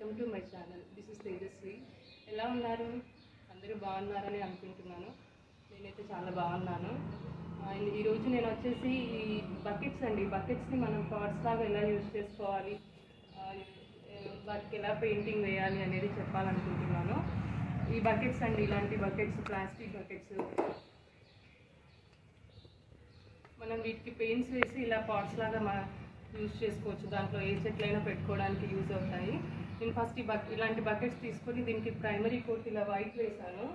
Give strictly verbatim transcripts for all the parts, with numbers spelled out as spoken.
Welcome to my channel. This is Tejaswi. ఎలా ఉన్నారు? అందరూ బాగున్నారని అనుకుంటున్నాను. నేనైతే చాలా బాగున్నాను. అండ్ ఈరోజు నేను వచ్చేసి ఈ బకెట్స్ అండి బకెట్స్ని మనం పాట్స్ లాగా ఎలా యూజ్ చేసుకోవాలి, వాటికి ఎలా పెయింటింగ్ వేయాలి అనేది చెప్పాలనుకుంటున్నాను. ఈ బకెట్స్ అండి ఇలాంటి బకెట్స్, ప్లాస్టిక్ బకెట్స్, మనం వీటికి పెయింట్స్ వేసి ఇలా పాట్స్ లాగా మా యూజ్ చేసుకోవచ్చు. దాంట్లో ఏ చెట్లైనా పెట్టుకోవడానికి యూజ్ అవుతాయి. నేను ఫస్ట్ ఈ బకెట్ ఇలాంటి బకెట్స్ తీసుకొని దీనికి ప్రైమరీ కోట్ ఇలా వైట్ వేసాను.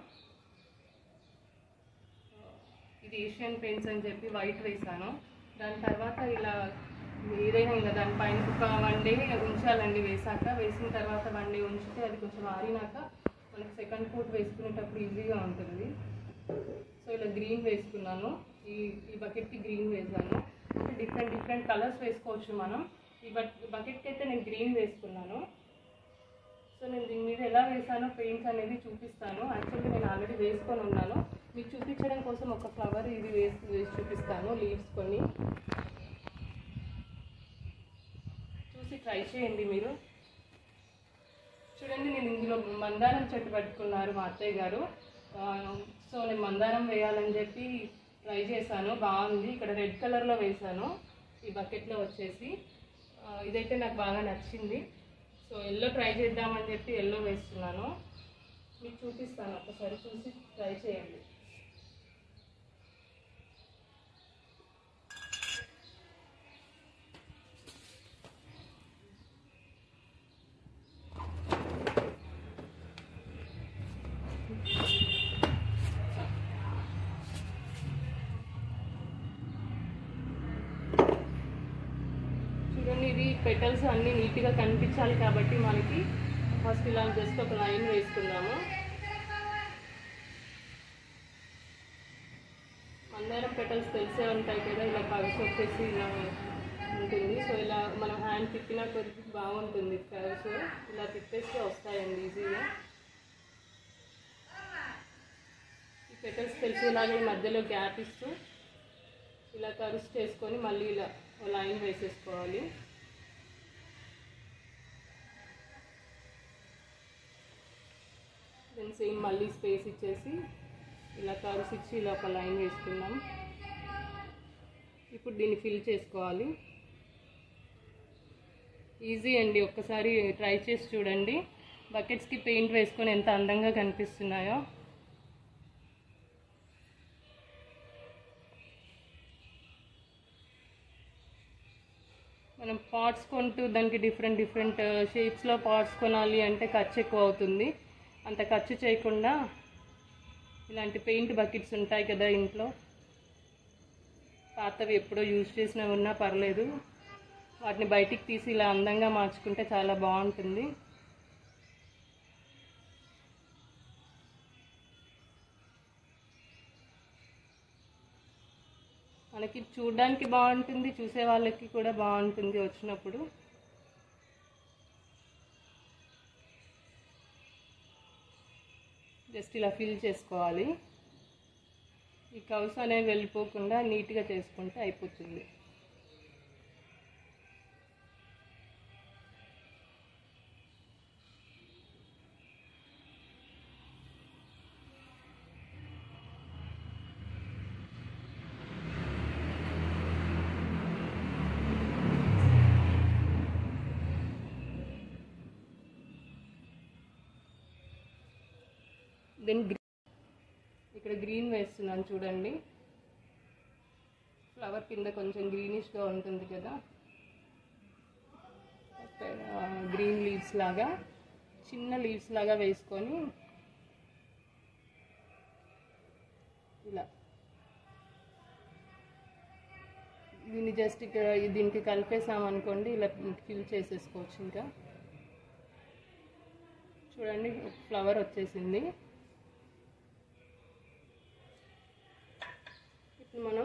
ఇది ఏషియన్ పెయింట్స్ అని చెప్పి వైట్ వేసాను. దాని తర్వాత ఇలా ఏదైనా ఇంకా దానిపైన ఒక వన్ డే ఉంచాలండి. వేసాక వేసిన తర్వాత వన్ డే ఉంచితే అది కొంచెం ఆరినాక మనకి సెకండ్ కోట్ వేసుకునేటప్పుడు ఈజీగా ఉంటుంది. సో ఇలా గ్రీన్ వేసుకున్నాను. ఈ ఈ బకెట్కి గ్రీన్ వేసాను. డిఫరెంట్ డిఫరెంట్ కలర్స్ వేసుకోవచ్చు మనం. ఈ బట్ బకెట్కి అయితే నేను గ్రీన్ వేసుకున్నాను. సో నేను దీని మీద ఎలా వేసానో పెయింట్స్ అనేది చూపిస్తాను. యాక్చువల్లీ నేను ఆల్రెడీ వేసుకొని ఉన్నాను. మీకు చూపించడం కోసం ఒక ఫ్లవర్ ఇది వేసి వేసి చూపిస్తాను. లీవ్స్ కొన్ని చూసి ట్రై చేయండి మీరు. చూడండి, నేను ఇందులో మందారం చెట్టు పెట్టుకున్నారు మా అత్తయ్య గారు. సో నేను మందారం వేయాలని చెప్పి ట్రై చేశాను. బాగుంది. ఇక్కడ రెడ్ కలర్లో వేసాను ఈ బకెట్లో వచ్చేసి. ఇదైతే నాకు బాగా నచ్చింది. సో ఎల్లో ట్రై చేద్దామని చెప్పి ఎల్లో వేస్తున్నాను. మీకు చూపిస్తాను, ఒకసారి చూసి ట్రై చేయండి. ఇది పెటల్స్ అన్నీ నీట్గా కనిపించాలి కాబట్టి మనకి ఫస్ట్ ఇలా జస్ట్ ఒక లైన్ వేసుకుందాము. మందారం పెటల్స్ తెలిసే ఉంటాయి కదా, ఇలా కర్వ్స్ వచ్చేసి ఇలా ఉంటుంది. సో ఇలా మనం హ్యాండ్ తిప్పినా కొద్దిగా బాగుంటుంది. కర్వ్స్ ఇలా తిప్పేస్తే వస్తాయండి ఈజీగా. ఈ పెటల్స్ తెలిసేలాగా మధ్యలో గ్యాప్ ఇస్తూ ఇలా కర్వ్స్ చేసుకొని మళ్ళీ ఇలా లైన్ వేసేసుకోవాలి. దెన్ సేమ్ మళ్ళీ స్పేస్ ఇచ్చేసి ఇలా కర్వ్స్ ఇచ్చి ఇలా ఒక లైన్ వేసుకుందాం. ఇప్పుడు దీన్ని ఫిల్ చేసుకోవాలి. ఈజీ అండి, ఒక్కసారి ట్రై చేసి చూడండి. బకెట్స్కి పెయింట్ వేసుకొని ఎంత అందంగా కనిపిస్తున్నాయో. మనం పాట్స్ కొంటూ దానికి డిఫరెంట్ డిఫరెంట్ షేప్స్లో పాట్స్ కొనాలి అంటే ఖర్చు ఎక్కువ అవుతుంది. అంత ఖర్చు చేయకుండా ఇలాంటి పెయింట్ బకెట్స్ ఉంటాయి కదా ఇంట్లో, పాతవి ఎప్పుడో యూజ్ చేసినవి ఉన్నా పర్లేదు, వాటిని బయటికి తీసి ఇలా అందంగా మార్చుకుంటే చాలా బాగుంటుంది. మనకి చూడడానికి బాగుంటుంది, చూసే వాళ్ళకి కూడా బాగుంటుంది వచ్చినప్పుడు. జస్ట్ ఇలా ఫిల్ చేసుకోవాలి. ఈ కర్వ్స్ అనేవి వెళ్ళిపోకుండా నీట్గా చేసుకుంటే అయిపోతుంది. దెన్ ఇక్కడ గ్రీన్ వేస్తున్నాను చూడండి. ఫ్లవర్ కింద కొంచెం గ్రీనిష్గా ఉంటుంది కదా, గ్రీన్ లీవ్స్ లాగా చిన్న లీవ్స్ లాగా వేసుకొని ఇలా దీన్ని జస్ట్ ఇక్కడ దీనికి కలిపేసామనుకోండి, ఇలా ఫిల్ చేసేసుకోవచ్చు. ఇంకా చూడండి, ఫ్లవర్ వచ్చేసింది. ఇప్పుడు మనం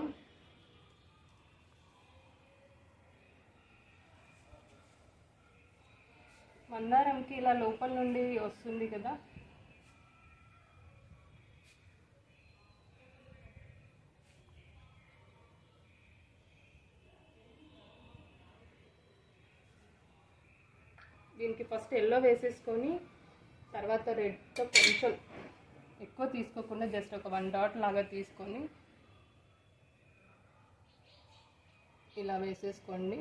మందారంకి ఇలా లోపల నుండి వస్తుంది కదా, దీనికి ఫస్ట్ ఎల్లో వేసేసుకొని తర్వాత రెడ్తో కొంచెం ఎక్కువ తీసుకోకుండా జస్ట్ ఒక వన్ డాట్ లాగా తీసుకొని ఇలా వేసేసుకోండి.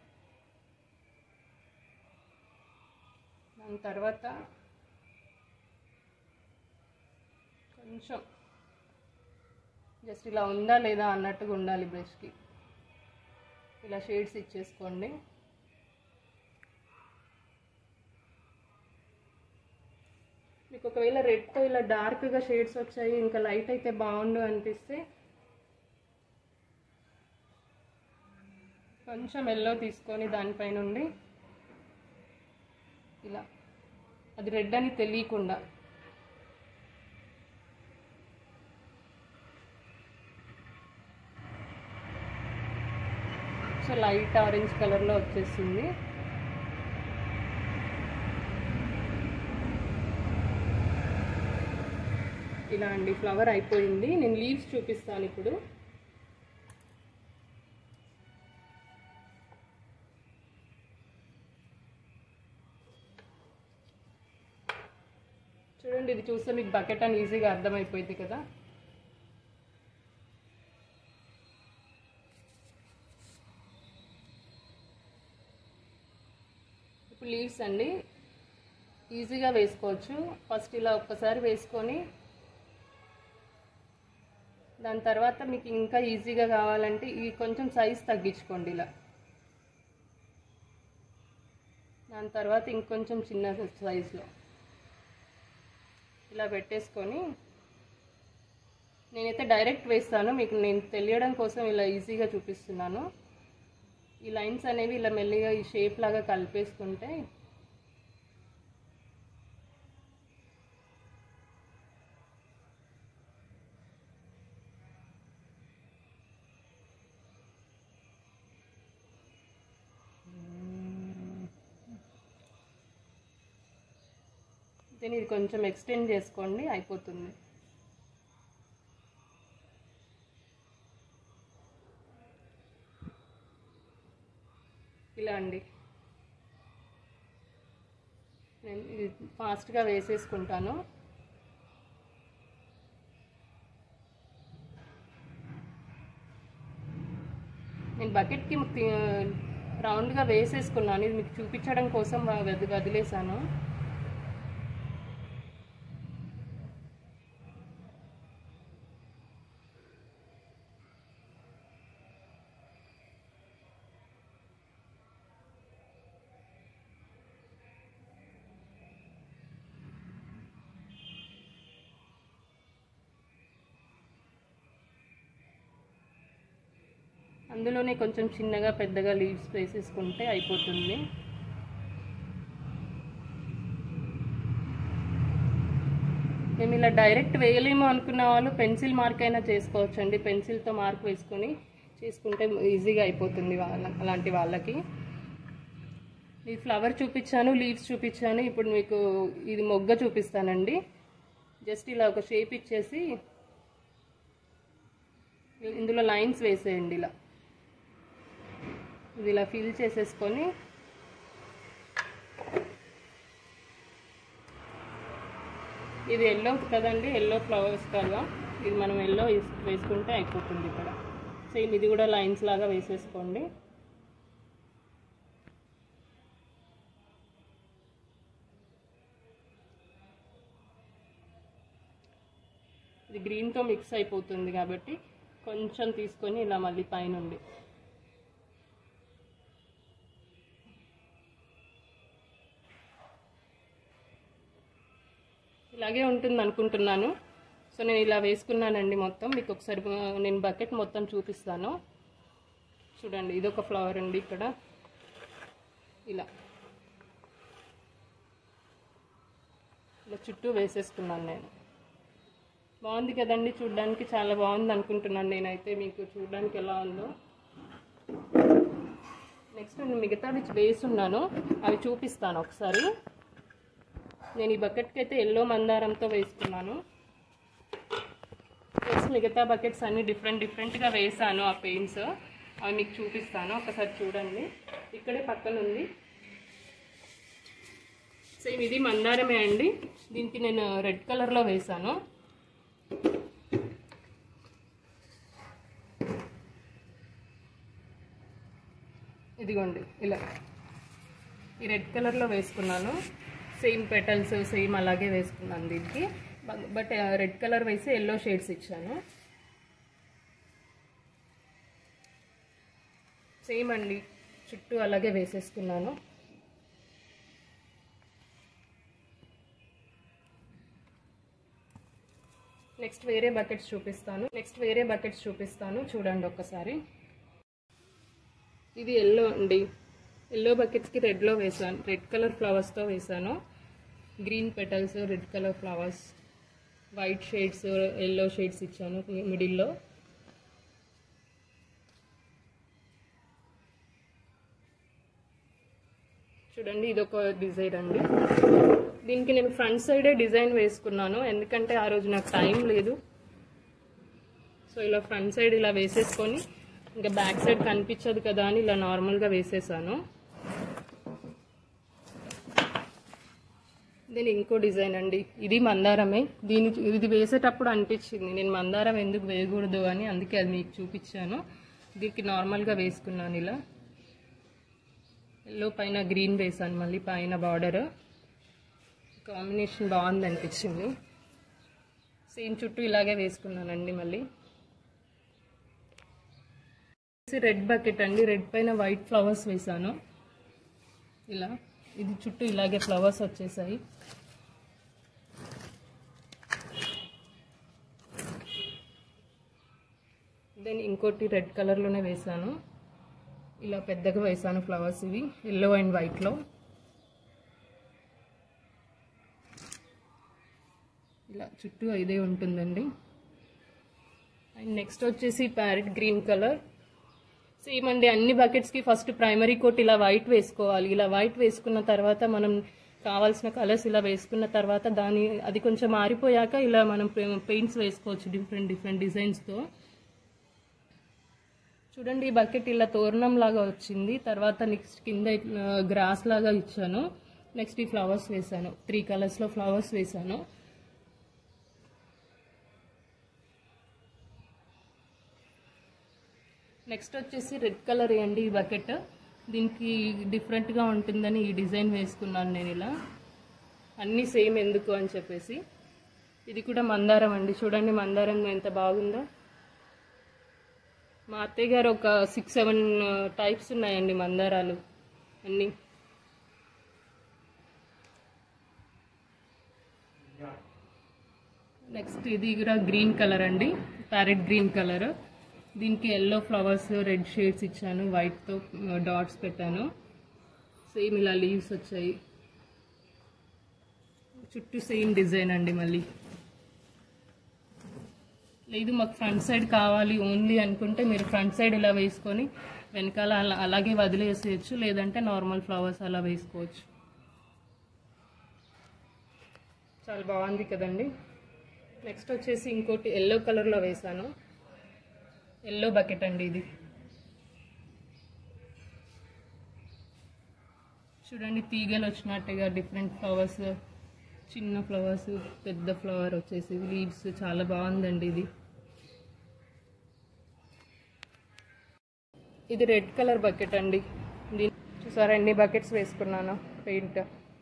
దాని తర్వాత కొంచెం జస్ట్ ఇలా ఉందా లేదా అన్నట్టుగా ఉండాలి బ్రష్కి. ఇలా షేడ్స్ ఇచ్చేసుకోండి. మీకు ఒకవేళ రెడ్తో ఇలా డార్క్గా షేడ్స్ వచ్చాయి, ఇంకా లైట్ అయితే బాగుండు అనిపిస్తే కొంచెం ఎల్లో తీసుకొని దానిపై నుండి ఇలా, అది రెడ్ అని తెలియకుండా సో లైట్ ఆరెంజ్ కలర్లో వచ్చేసింది. ఇలా అండి ఫ్లవర్ అయిపోయింది. నేను లీవ్స్ చూపిస్తాను ఇప్పుడు. చూడండి, ఇది చూస్తే మీకు బకెట్ అని ఈజీగా అర్థమైపోయింది కదా. ఇప్పుడు లీవ్స్ అండి ఈజీగా వేసుకోవచ్చు. ఫస్ట్ ఇలా ఒక్కసారి వేసుకొని దాని తర్వాత మీకు ఇంకా ఈజీగా కావాలంటే ఈ కొంచెం సైజ్ తగ్గించుకోండి ఇలా. దాని తర్వాత ఇంకొంచెం చిన్న సైజులో ఇలా పెట్టేసుకొని, నేనైతే డైరెక్ట్ వేస్తాను, మీకు నేను తెలియడం కోసం ఇలా ఈజీగా చూపిస్తున్నాను. ఈ లైన్స్ అనేవి ఇలా మెల్లిగా ఈ షేప్ లాగా కలిపేసుకుంటే దీన్ని ఇది కొంచెం ఎక్స్టెండ్ చేసుకోండి, అయిపోతుంది. ఇలా అండి నేను ఇది ఫాస్ట్గా వేసేసుకుంటాను. నేను బకెట్కి రౌండ్గా వేసేసుకున్నాను, ఇది మీకు చూపించడం కోసం వది వదిలేసాను. అందులోనే కొంచెం చిన్నగా పెద్దగా లీవ్స్ వేసేసుకుంటే అయిపోతుంది. మేము ఇలా డైరెక్ట్ వేయలేము అనుకున్న వాళ్ళు పెన్సిల్ మార్క్ అయినా చేసుకోవచ్చు అండి. పెన్సిల్తో మార్క్ వేసుకొని చేసుకుంటే ఈజీగా అయిపోతుంది వాళ్ళ అలాంటి వాళ్ళకి. ఈ ఫ్లవర్ చూపించాను, లీవ్స్ చూపించాను, ఇప్పుడు మీకు ఇది మొగ్గ చూపిస్తానండి. జస్ట్ ఇలా ఒక షేప్ ఇచ్చేసి ఇందులో లైన్స్ వేసేయండి. ఇలా ఇది ఇలా ఫిల్ చేసేసుకొని ఇది ఎల్లో కదండి, ఎల్లో ఫ్లవర్స్ కదా, ఇది మనం ఎల్లో వేసుకుంటే అయిపోతుంది. ఇక్కడ సేమ్ ఇది కూడా లైన్స్ లాగా వేసేసుకోండి. ఇది గ్రీన్తో మిక్స్ అయిపోతుంది కాబట్టి కొంచెం తీసుకొని ఇలా మళ్ళీ పైనుండి ఇలాగే ఉంటుంది అనుకుంటున్నాను. సో నేను ఇలా వేసుకున్నానండి మొత్తం. మీకు ఒకసారి నేను బకెట్ మొత్తం చూపిస్తాను. చూడండి, ఇదొక ఫ్లవర్ అండి. ఇక్కడ ఇలా ఇలా చుట్టూ వేసేసుకున్నాను నేను. బాగుంది కదండి, చూడడానికి చాలా బాగుంది అనుకుంటున్నాను నేనైతే. మీకు చూడడానికి ఎలా ఉందో. నెక్స్ట్ నేను మిగతావి వేసున్నాను, అవి చూపిస్తాను ఒకసారి. నేను ఈ బకెట్కి అయితే ఎల్లో మందారంతో వేసుకున్నాను. నెక్స్ట్ మిగతా బకెట్స్ అన్నీ డిఫరెంట్ డిఫరెంట్గా వేసాను. ఆ పెయింట్స్ అవి మీకు చూపిస్తాను, ఒకసారి చూడండి. ఇక్కడే పక్కన ఉంది. సేమ్ ఇది మందారమే అండి. దీనికి నేను రెడ్ కలర్లో వేసాను. ఇదిగోండి ఇలా ఈ రెడ్ కలర్లో వేసుకున్నాను. సేమ్ పెటల్స్ సేమ్ అలాగే వేసుకున్నాను దీనికి. బట్ రెడ్ కలర్ వేసి ఎల్లో షేడ్స్ ఇచ్చాను. సేమ్ అండి, చుట్టూ అలాగే వేసేసుకున్నాను. నెక్స్ట్ వేరే బకెట్స్ చూపిస్తాను నెక్స్ట్ వేరే బకెట్స్ చూపిస్తాను చూడండి ఒక్కసారి. ఇది ఎల్లో అండి. ఎల్లో బకెట్స్కి రెడ్లో వేసాను, రెడ్ కలర్ ఫ్లవర్స్తో వేసాను. Green petals, red colour flowers, white shades, yellow shades ఇచ్చాను మిడిల్లో. చూడండి ఇదొక డిజైన్ అండి. దీనికి నేను ఫ్రంట్ సైడే డిజైన్ వేసుకున్నాను, ఎందుకంటే ఆ రోజు నాకు టైం లేదు. సో ఇలా ఫ్రంట్ సైడ్ ఇలా వేసేసుకొని ఇంకా బ్యాక్ సైడ్ కనిపించదు కదా అని ఇలా నార్మల్గా వేసేసాను. దీని ఇంకో డిజైన్ అండి. ఇది మందారమే. దీని ఇది వేసేటప్పుడు అనిపించింది నేను మందారం ఎందుకు వేయకూడదు అని, అందుకే అది మీకు చూపించాను. దీనికి నార్మల్గా వేసుకున్నాను ఇలా. ఎల్లో పైన గ్రీన్ వేసాను, మళ్ళీ పైన బార్డర్ కాంబినేషన్ బాగుంది అనిపించింది. సేమ్ చుట్టూ ఇలాగే వేసుకున్నానండి. మళ్ళీ రెడ్ బకెట్ అండి. రెడ్ పైన వైట్ ఫ్లవర్స్ వేసాను ఇలా. ఇది చుట్టూ ఇలాగే ఫ్లవర్స్ వచ్చేసాయి. దెన్ ఇంకోటి రెడ్ కలర్లోనే వేసాను, ఇలా పెద్దగా వేసాను ఫ్లవర్స్. ఇవి ఎల్లో అండ్ వైట్లో. ఇలా చుట్టూ ఇదే ఉంటుందండి. అండ్ నెక్స్ట్ వచ్చేసి ప్యారెట్ గ్రీన్ కలర్. సేమ్ అండి, అన్ని బకెట్స్కి ఫస్ట్ ప్రైమరీ కోట్ ఇలా వైట్ వేసుకోవాలి. ఇలా వైట్ వేసుకున్న తర్వాత మనం కావాల్సిన కలర్స్ ఇలా వేసుకున్న తర్వాత దాని అది కొంచెం మారిపోయాక ఇలా మనం పెయింట్స్ వేసుకోవచ్చు డిఫరెంట్ డిఫరెంట్ డిజైన్స్తో. చూడండి ఈ బకెట్ ఇలా తోరణం లాగా వచ్చింది. తర్వాత నెక్స్ట్ కింద గ్రాస్ లాగా ఇచ్చాను. నెక్స్ట్ ఈ ఫ్లవర్స్ వేసాను, త్రీ కలర్స్లో ఫ్లవర్స్ వేసాను. నెక్స్ట్ వచ్చేసి రెడ్ కలర్ అండి ఈ బకెట్. దీనికి డిఫరెంట్గా ఉంటుందని ఈ డిజైన్ వేసుకున్నాను నేను ఇలా. అన్నీ సేమ్ ఎందుకు అని చెప్పేసి. ఇది కూడా మందారం అండి. చూడండి మందారం ఎంత బాగుందో. మా అత్తయ్య గారు ఒక సిక్స్ సెవెన్ టైప్స్ ఉన్నాయండి మందారాలు అన్నీ. నెక్స్ట్ ఇది కూడా గ్రీన్ కలర్ అండి, ప్యారెట్ గ్రీన్ కలర్. దీనికి ఎల్లో ఫ్లవర్స్, రెడ్ షేడ్స్ ఇచ్చాను, వైట్తో డాట్స్ పెట్టాను. సేమ్ ఇలా లీవ్స్ వచ్చాయి. చుట్టూ సేమ్ డిజైన్ అండి. మళ్ళీ లేదు మాకు ఫ్రంట్ సైడ్ కావాలి ఓన్లీ అనుకుంటే మీరు ఫ్రంట్ సైడ్ ఇలా వేసుకొని వెనకాల అలా అలాగే వదిలేసేయచ్చు, లేదంటే నార్మల్ ఫ్లవర్స్ అలా వేసుకోవచ్చు. చాలా బాగుంది కదండి. నెక్స్ట్ వచ్చేసి ఇంకోటి ఎల్లో కలర్లో వేసాను. ఎల్లో బకెట్ అండి ఇది. చూడండి తీగలు వచ్చినట్టుగా డిఫరెంట్ ఫ్లవర్స్, చిన్న ఫ్లవర్స్, పెద్ద ఫ్లవర్ వచ్చేసి లీవ్స్. చాలా బాగుందండి ఇది. ఇది రెడ్ కలర్ బకెట్ అండి. దీని చూసారా ఎన్ని బకెట్స్ వేసుకున్నాను పెయింట్.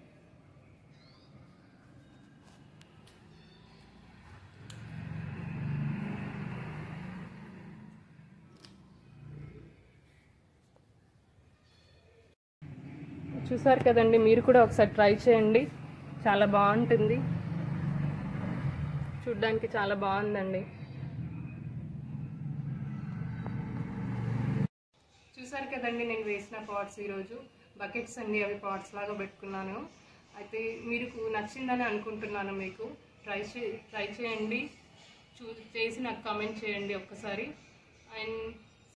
చూసారు కదండి, మీరు కూడా ఒకసారి ట్రై చేయండి, చాలా బాగుంటుంది. చూడ్డానికి చాలా బాగుందండి. చూసారు కదండి నేను వేసిన పాట్స్ ఈరోజు బకెట్స్ అండి. అవి పాట్స్ లాగా పెట్టుకున్నాను. అయితే మీకు నచ్చిందని అనుకుంటున్నాను. మీకు ట్రై చే ట్రై చేయండి, చూ చేసి నాకు కామెంట్ చేయండి ఒక్కసారి. అండ్